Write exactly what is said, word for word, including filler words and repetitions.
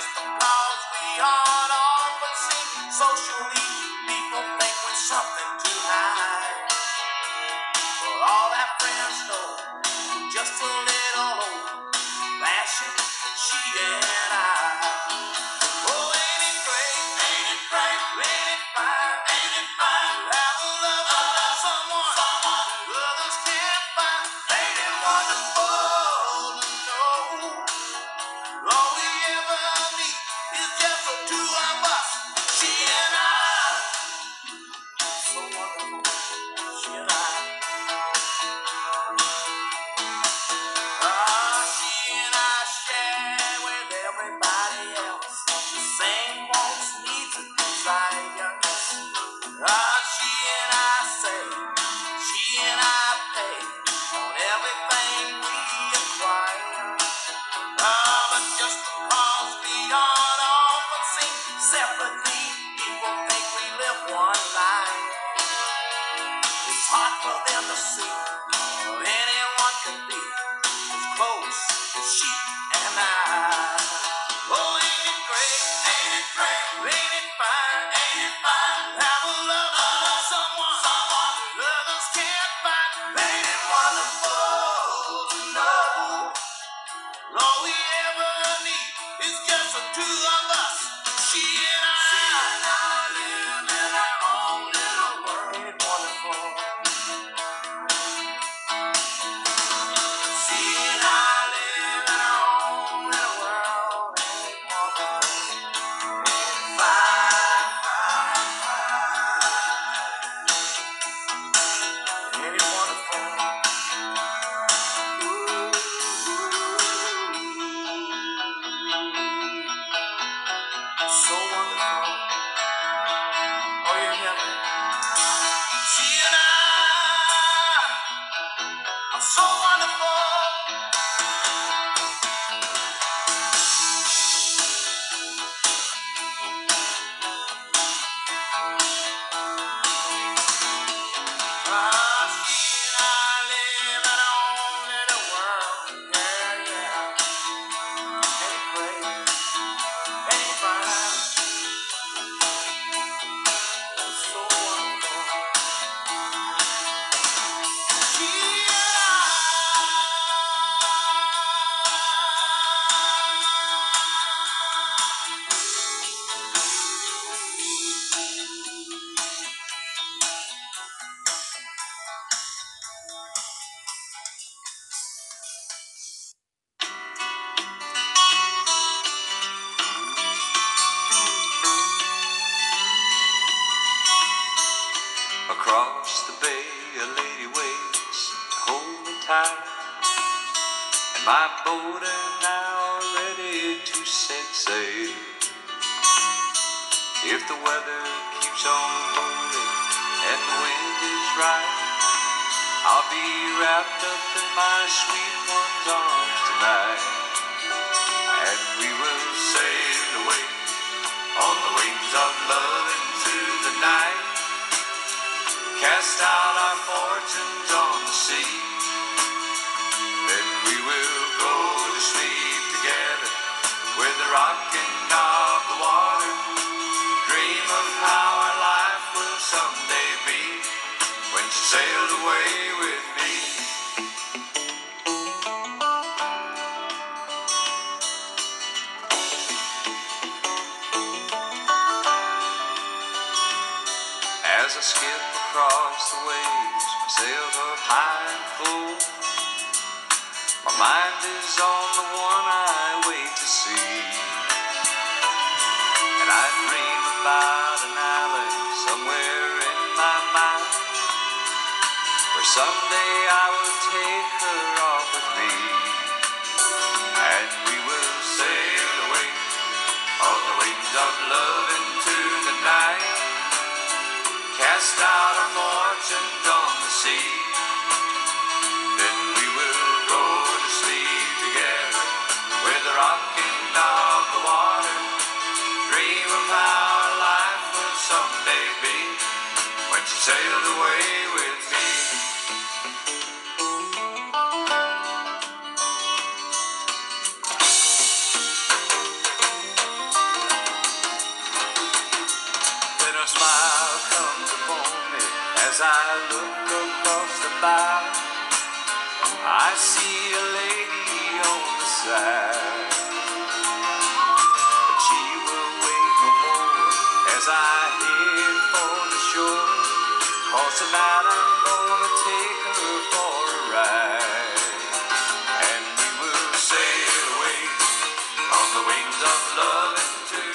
just because we aren't all what seem socially. People think we're something to hide. For all our friends know, just a little old fashioned, she and I. Oh, ain't it great? Ain't it great? Ain't it fine? Ain't it fine? To have a love, to love someone, someone others can't find. Ain't it wonderful to know all we ever need is just the two of us, she and I. So wonderful, she and I. Ah, she and I share with everybody else the same wants, needs, and desires. Ah, she and I say, she and I pay on everything we acquire. Ah, but just because we aren't all but sing separately, people think we live one life. It's hard for them to see how anyone can be as close as she and I. Oh, ain't it great? Ain't it great? Ain't it fine? Ain't it fine? Have a love, a love someone, someone others can't find. Ain't it wonderful to know all we ever need is just the two of us, she and I. She and I live in our own little world. Ain't it wonderful? She and I live in our own little world. Ain't it wonderful? Ain't it fine, fine, fine? Ain't it wonderful? So wonderful. Oh, you hear me? She and I are so wonderful. Ah, she and I live in our own little world. Yeah, yeah. Ain't it great? Ain't it fine? Oh, so wonderful. She and I. Across the bay, a lady waits to hold me tight, and my boat is now ready to set sail. If the weather keeps on holding and the wind is right, I'll be wrapped up in my sweet one's arms tonight, and we will sail away on the wings of love into the night. Cast out our fortunes on the sea, then we will go to sleep together with the rocking of the water. Dream of how our life will someday be when she sails away with me. As I skip across the waves, my sails are high and full. My mind is on the one I wait to see, and I dream about an island somewhere in my mind, where someday I will take her off with me, and we will sail away on the wings of love into the night. Cast out our fortunes on the sea, then we will go to sleep together with the rocking of the water. Dream of how our life will someday be when she sails away with me. I look across the bow, I see a lady on the side, but she will wait no more as I head for the shore. 'Cause tonight I'm gonna take her for a ride, and we will sail away on the wings of love into